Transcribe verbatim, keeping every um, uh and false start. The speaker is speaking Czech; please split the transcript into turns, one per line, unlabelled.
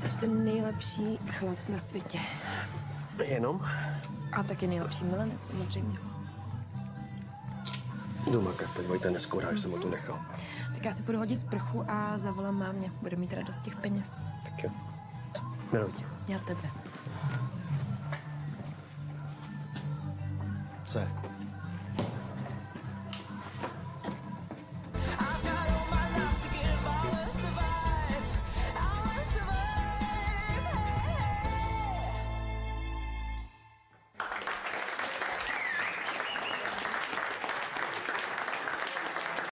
Jsi ten nejlepší chlap na světě.
Jenom?
A taky nejlepší milenec, samozřejmě.
Jdu makat, teď Vojta neskourá, že jsem ho tu nechal.
Tak já si půjdu hodit sprchu a zavolám mámě. Bude mít radost z těch peněz.
Tak jo. Miluji tě.
Já tebe.
Co je?